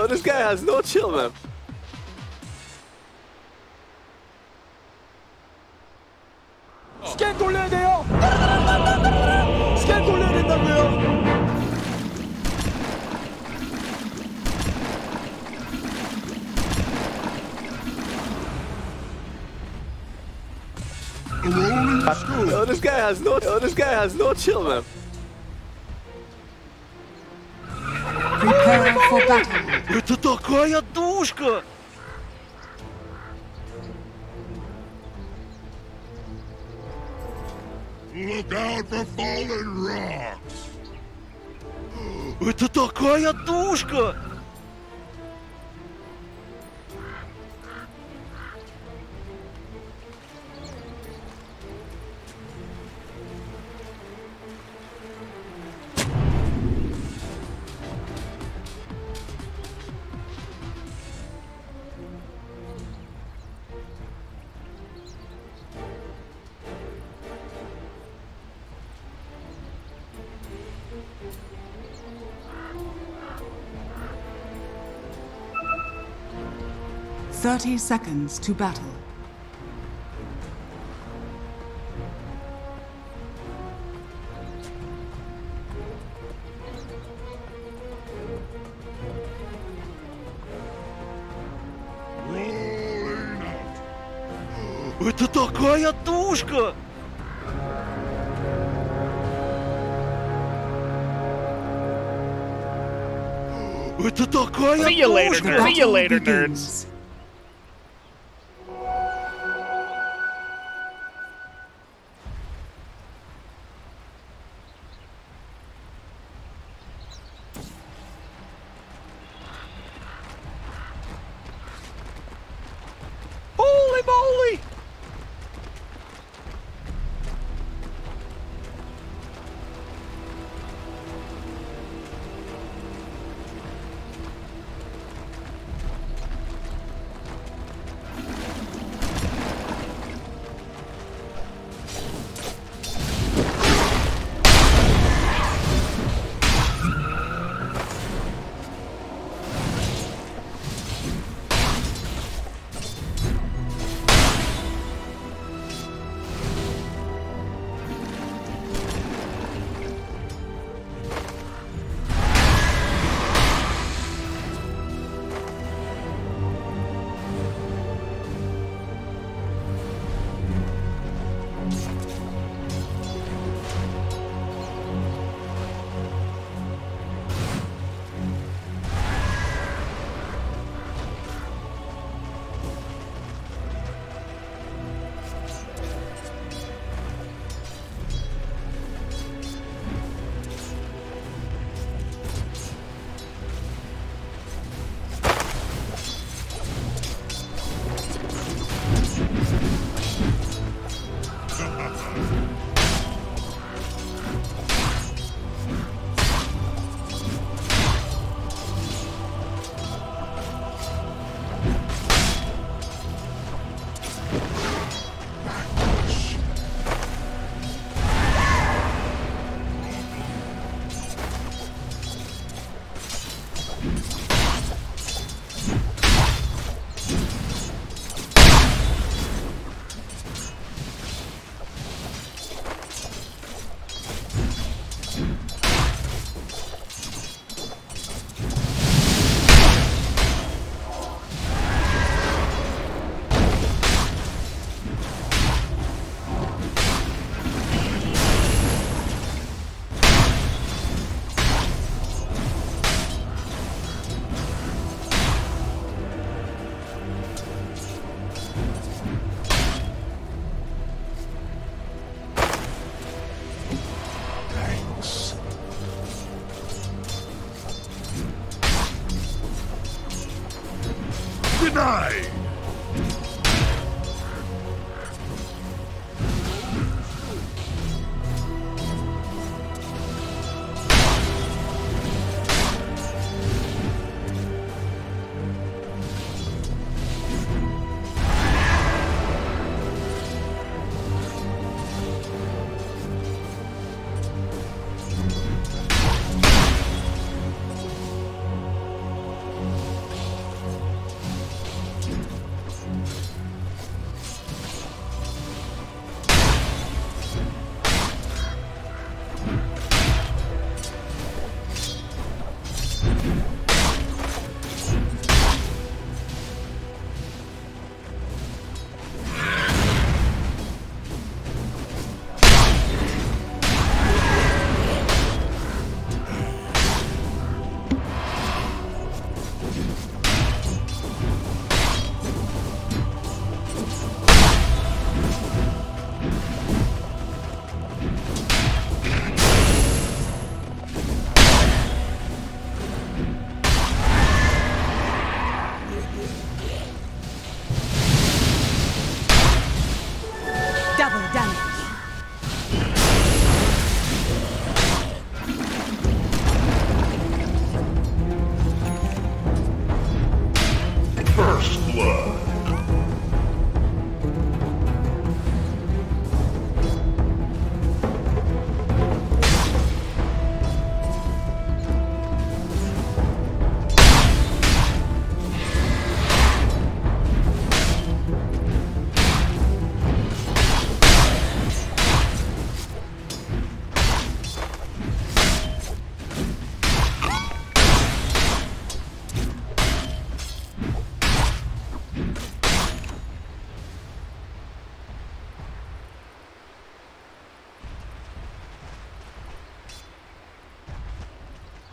Oh, this guy has no chill, man. 스캔 돌려야 돼요. 스캔 돌려야 된다고요. Oh, this guy has no. Oh, this guy has no chill, man. Prepare for battle. Это такая душка! Look out for fallen rocks! Это такая душка! Thirty seconds to battle. Rolling out! Это такая душка! Это такая See you later, душка! nerds. See you Battle later, nerds. begins. Holy moly!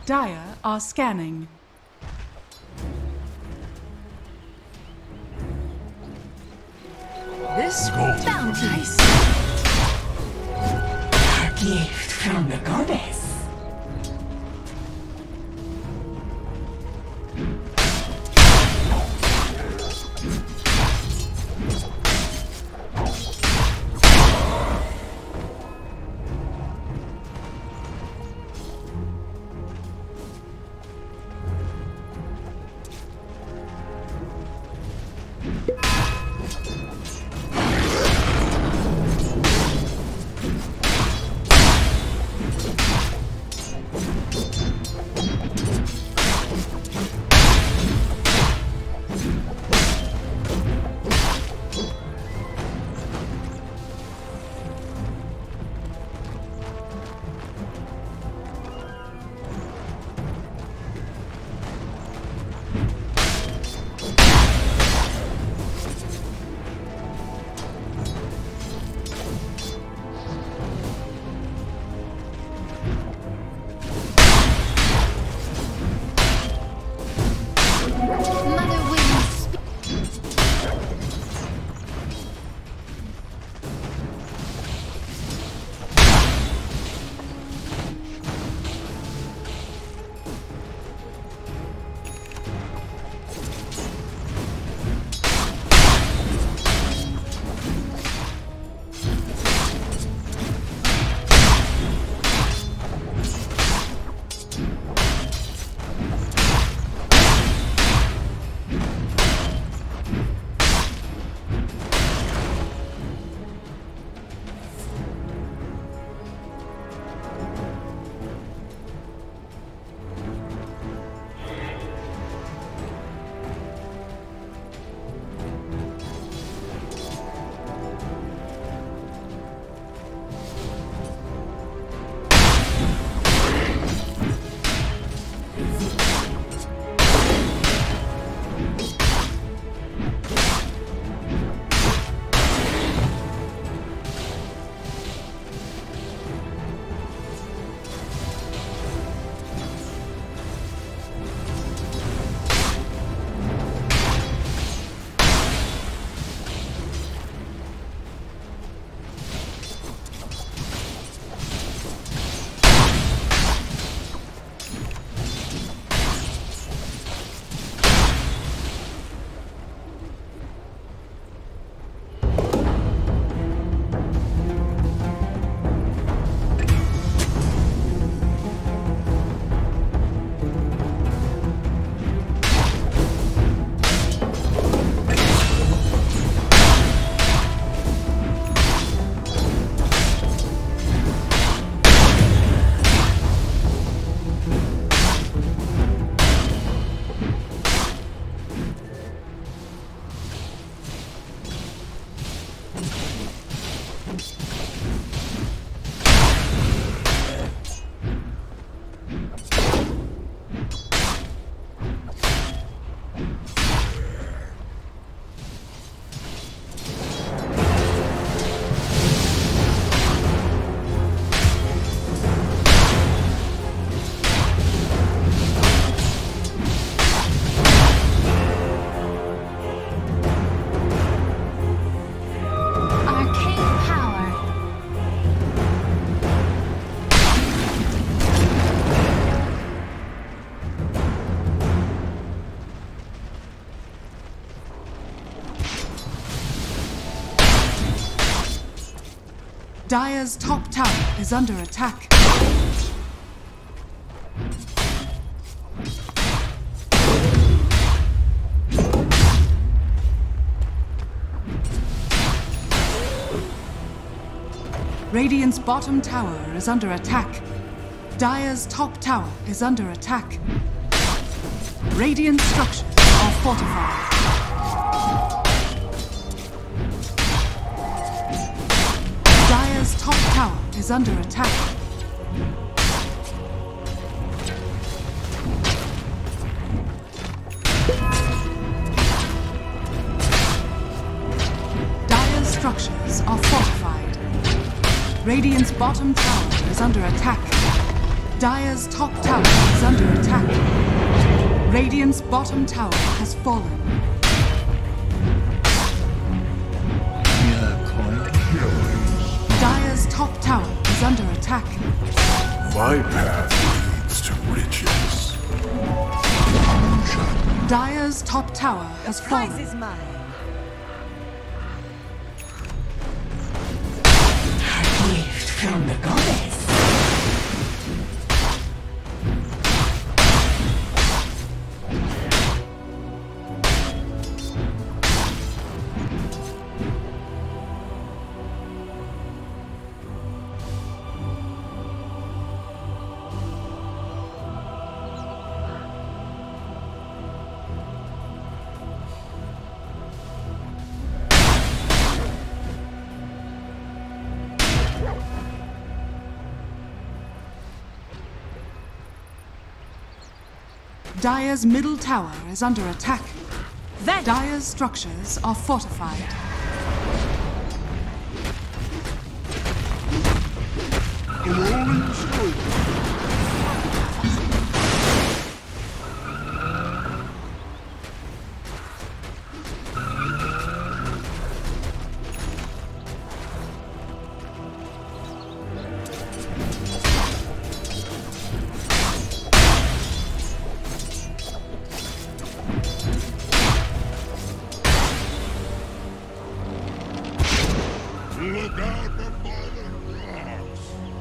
Dire are scanning. This bounty. A gift from the goddess. Dire's top tower is under attack. Radiant's bottom tower is under attack. Dire's top tower is under attack. Radiant structures are fortified. Dire's top tower is under attack. Dire's structures are fortified. Radiant's bottom tower is under attack. Dire's top tower is under attack. Radiant's bottom tower has fallen. Dire's top tower is under attack. My path leads to riches. Dire's top tower has fallen. Prize is mine. A gift from the goddess. Dire's middle tower is under attack. Dire's structures are fortified. Rolling stone. Look out for fallen rocks!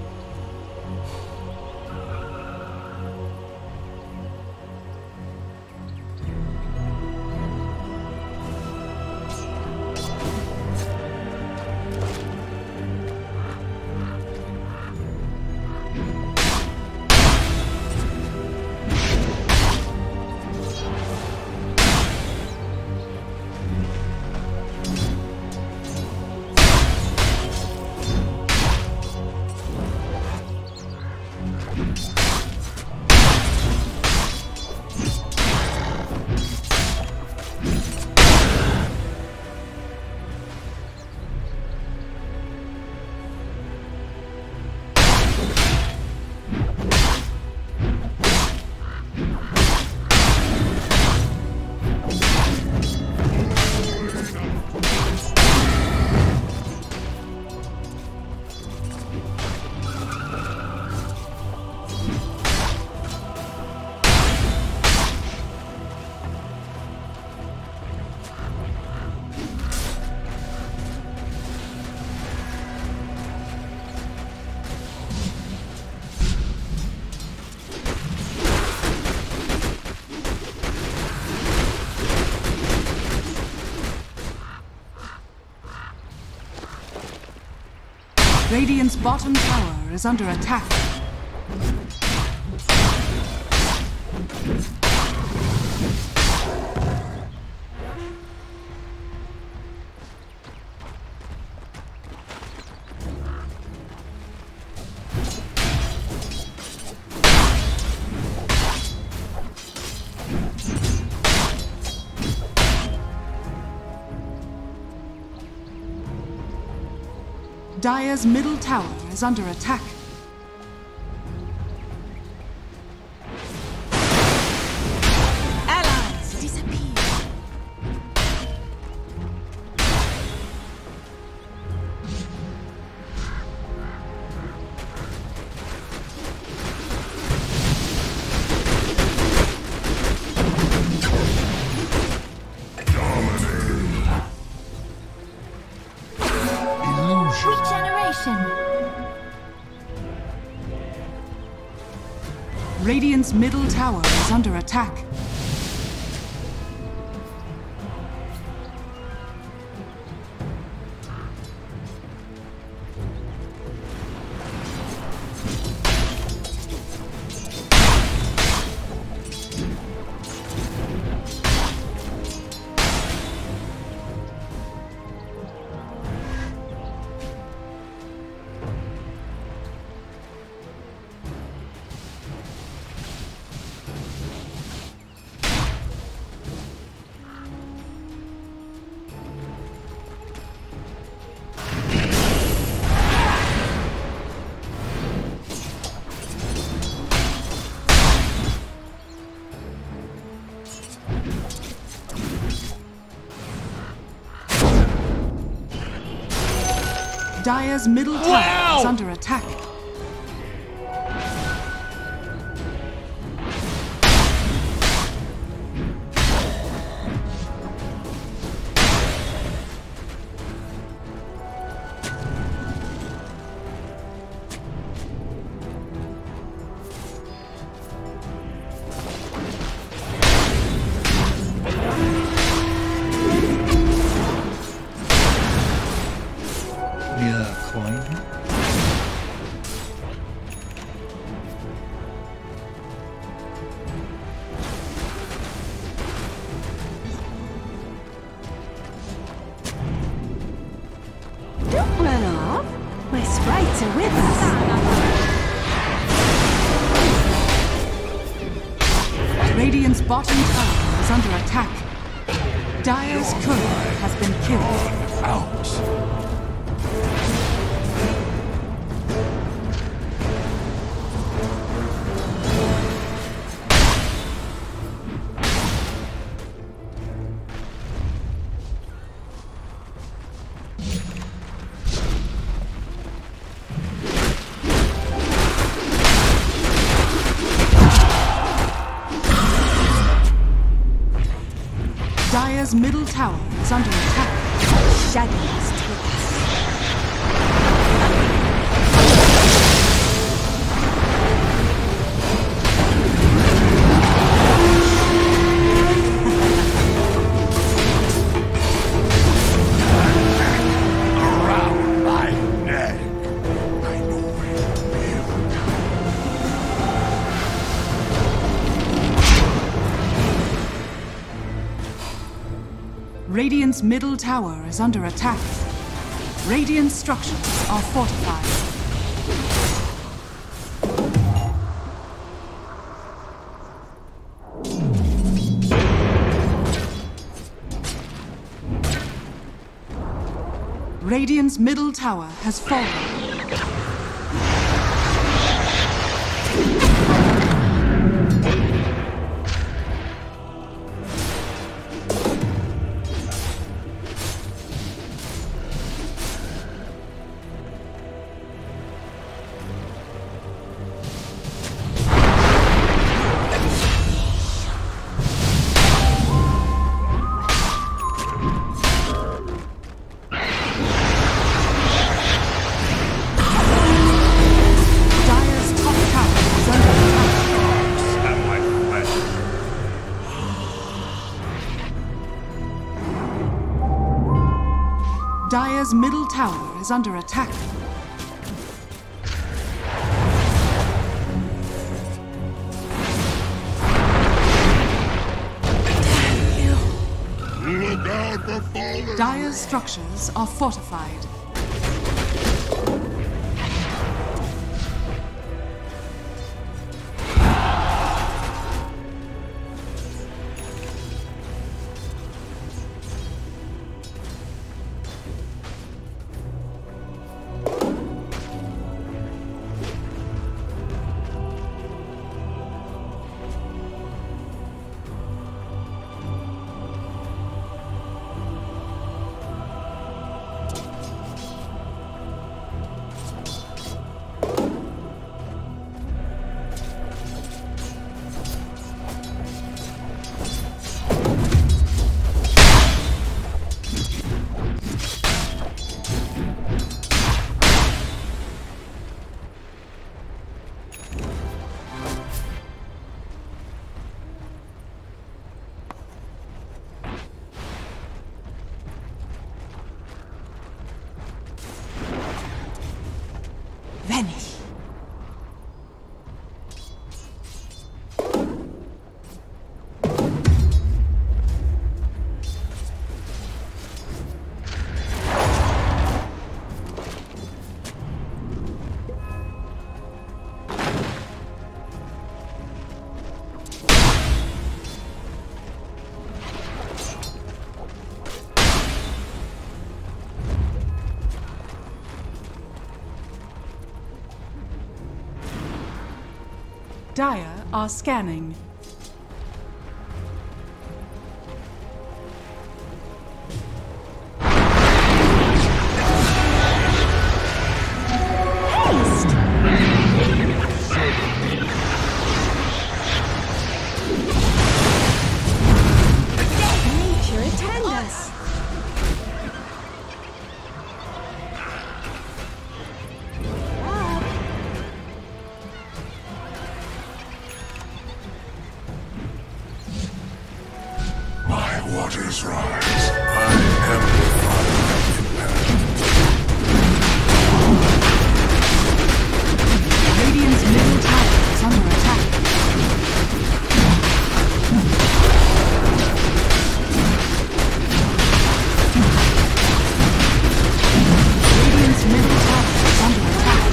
Radiant's bottom tower is under attack. Dire's middle tower is under attack. Allies disappear. Radiant's middle tower is under attack. Dire's middle tower is under attack. Don't run off. My sprites are with us. Radiant's bottom tower is under attack. Dire's courier has been killed. Out. Dire's middle tower is under attack. Shadows take us. Around my neck. I know where to live. Radiant's middle tower is under attack. Radiant structures are fortified. Radiant's middle tower has fallen. Dire's middle tower is under attack. Look out for fallen. Dire's structures are fortified. Vanish. Dire are scanning. Waters rise. I am the father of impact. Radiant's middle tower is under attack. Radiant's middle tower is under attack.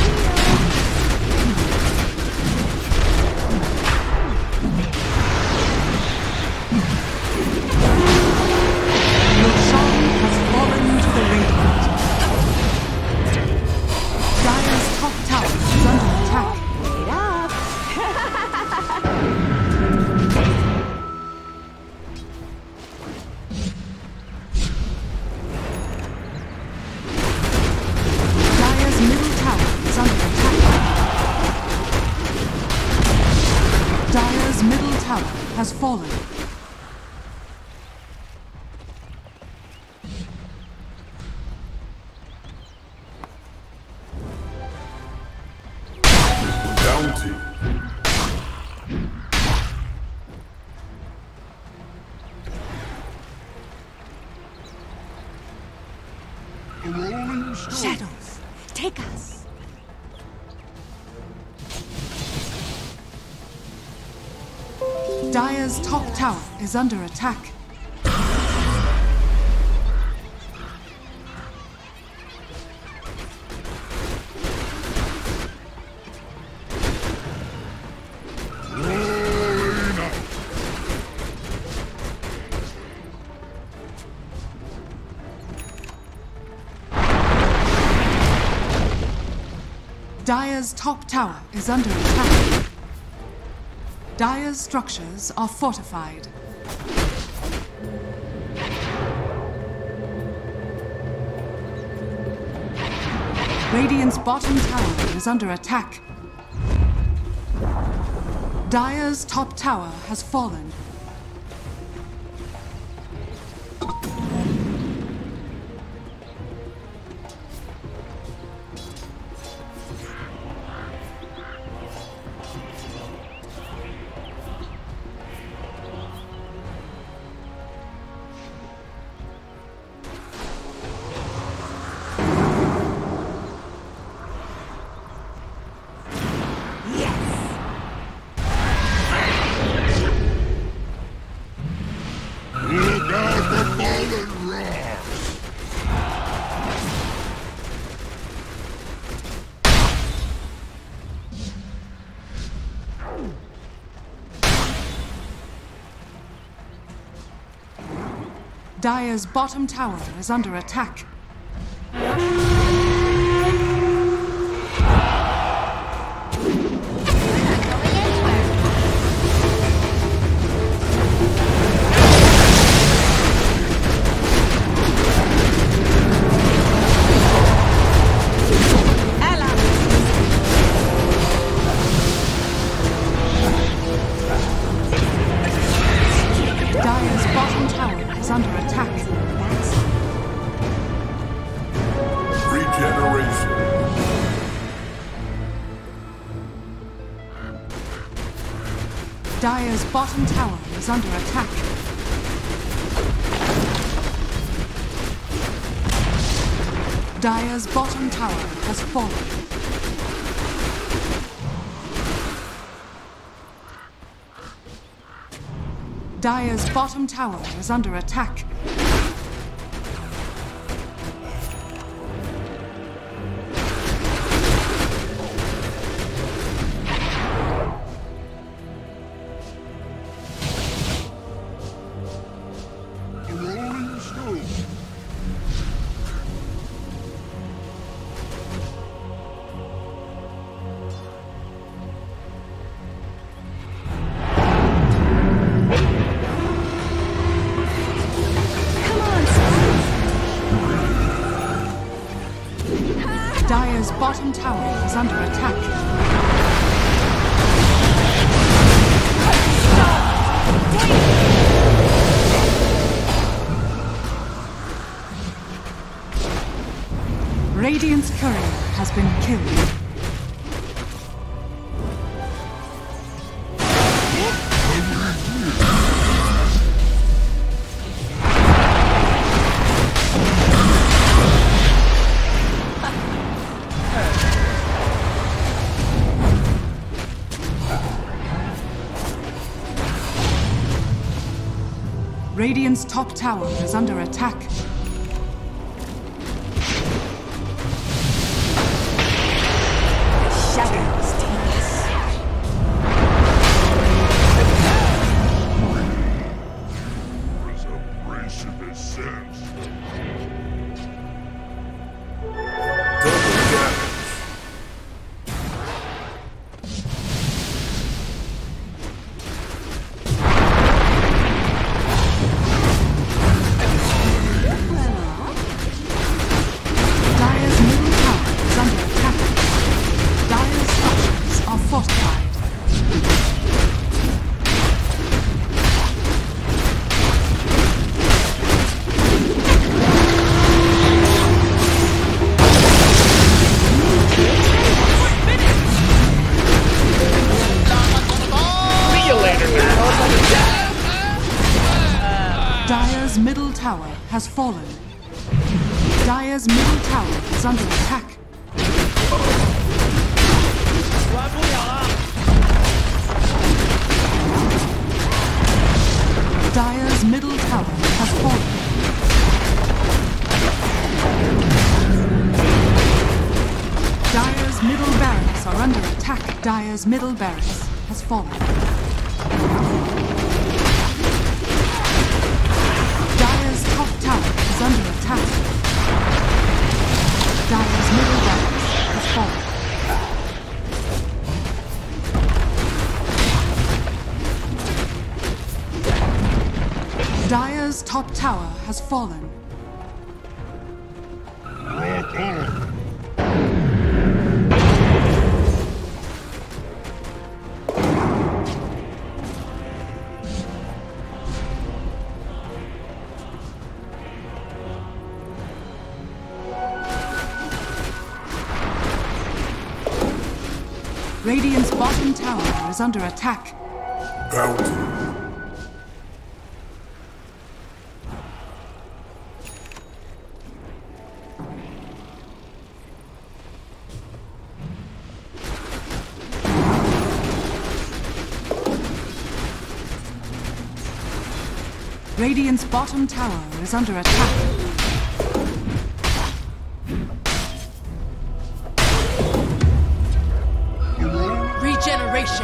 Roshan has fallen to the Radiant. Dire's top tower is under attack. Wait up. Dire's middle tower is under attack. Dire's middle tower has fallen. Bounty. A rolling stone. Shadows, take us. Dire's top tower is under attack. Rolling out. Dire's top tower is under attack. Dire's structures are fortified. Radiant's bottom tower is under attack. Dire's top tower has fallen. Look out for fallen rocks. Dire's bottom tower is under attack. Dire's bottom tower is under attack. Regeneration. Dire's bottom tower is under attack. Dire's bottom tower has fallen. Dire's bottom tower is under attack. A rolling stone. Come on, Spice. Dire's bottom tower is under attack. Radiant's courier has been killed. Radiant's top tower is under attack. Shadows take us. Is abrasive as sense. Double damage. Dire's middle tower is under attack. Dire's structures are fortified. See you later, man. Dire's middle tower has fallen. Dire's middle tower is under attack. Dire's middle tower has fallen. Dire's middle barracks are under attack. Dire's middle barracks has fallen. Dire's top tower is under attack. Dire's middle barracks has fallen. Dire's top tower has fallen. Radiant's bottom tower is under attack. Bounty. Radiant's bottom tower is under attack. Regeneration.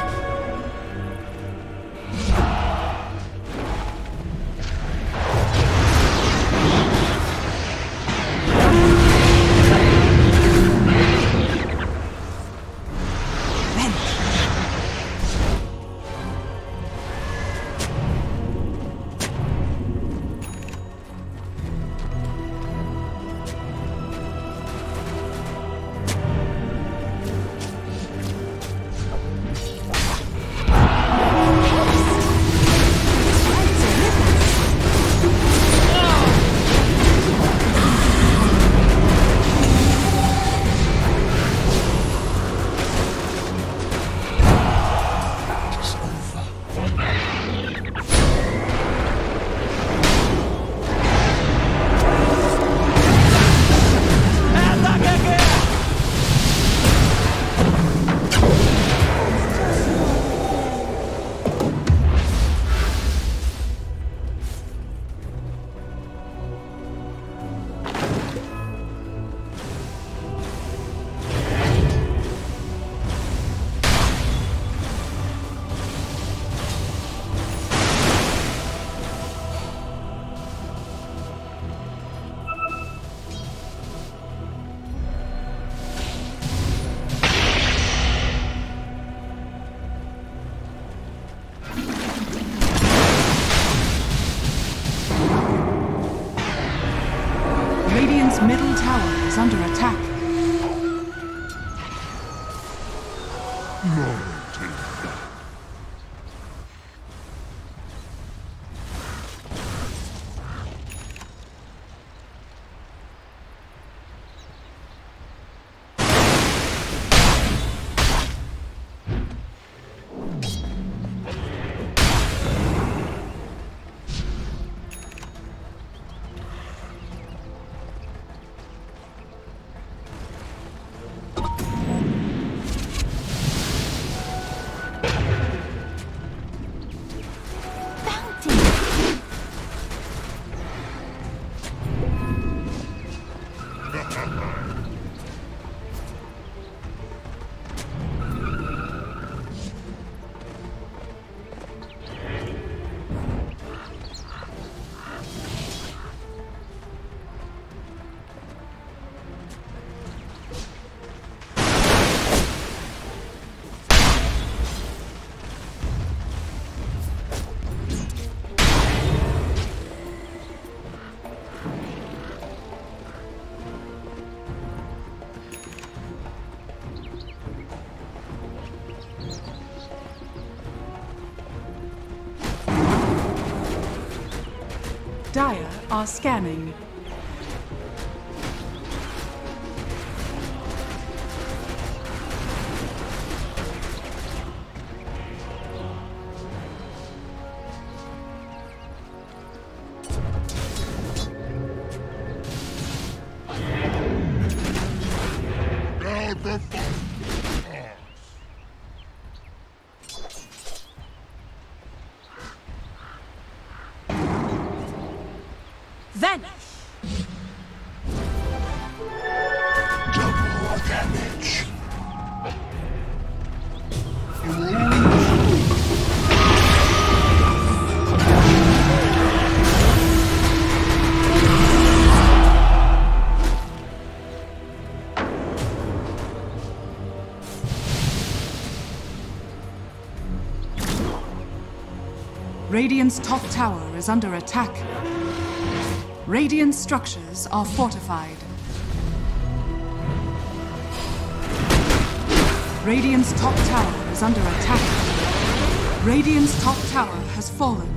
are scanning. Vanish! Double damage. Radiant's top tower is under attack. Radiant structures are fortified. Radiant's top tower is under attack. Radiant's top tower has fallen.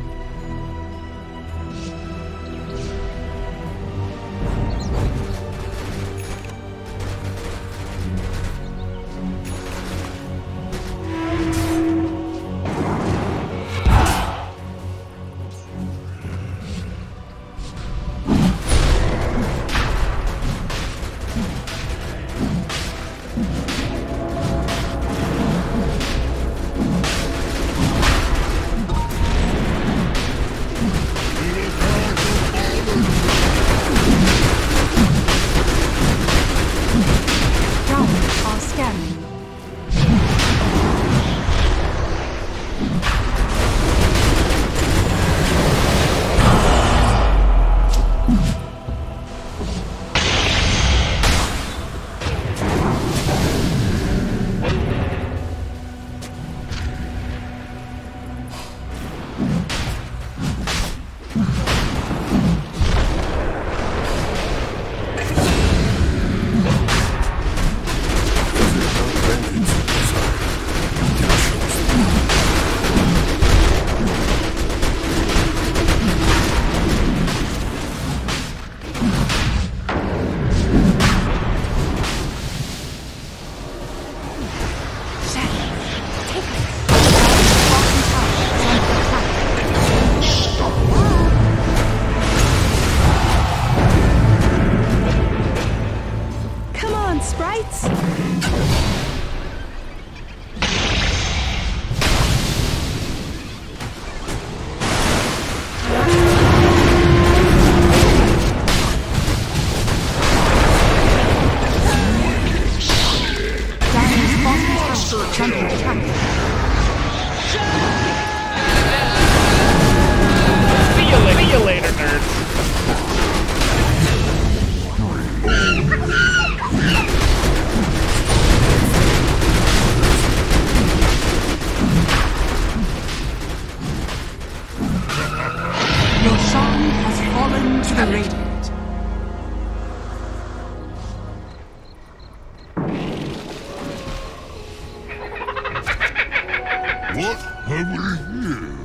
What have we here?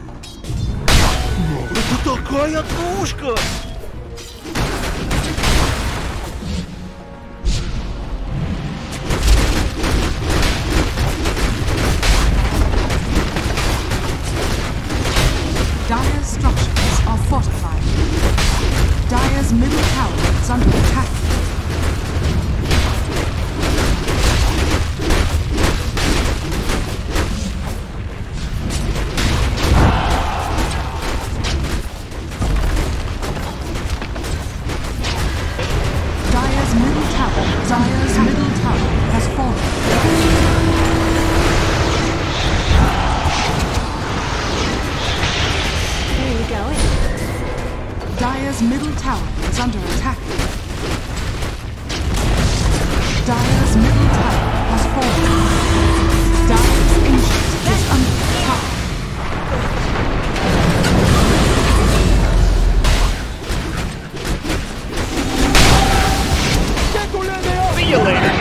Это такая пушка! Dire's structures are fortified. Dire's middle tower is under attack. Dire's middle tower has fallen. Dire's middle tower is under attack. Dire's middle tower has fallen. Dire's ancient is under attack. See you later.